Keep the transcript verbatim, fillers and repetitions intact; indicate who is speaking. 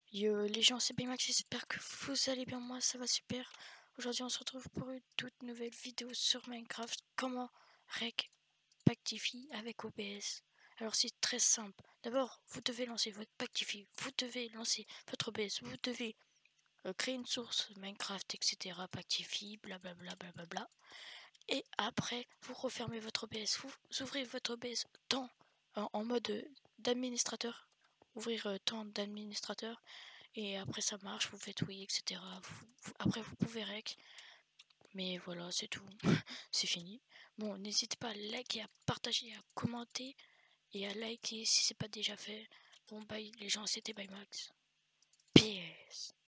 Speaker 1: Yo les gens, c'est Baymax, j'espère que vous allez bien, moi ça va super. Aujourd'hui on se retrouve pour une toute nouvelle vidéo sur Minecraft, comment rec Pactify avec O B S. Alors c'est très simple, d'abord vous devez lancer votre Pactify, vous devez lancer votre O B S, vous devez euh, créer une source Minecraft, et cetera. Pactify, blablabla, blablabla. Et après vous refermez votre O B S, vous ouvrez votre O B S dans, en, en mode d'administrateur, ouvrir euh, temps d'administrateur. Et après ça marche, vous faites oui, et cetera. Vous, vous, après vous pouvez rec. Mais voilà, c'est tout. C'est fini. Bon, n'hésitez pas à liker, à partager, à commenter et à liker si c'est pas déjà fait. Bon bye les gens, c'était Baymax. P S.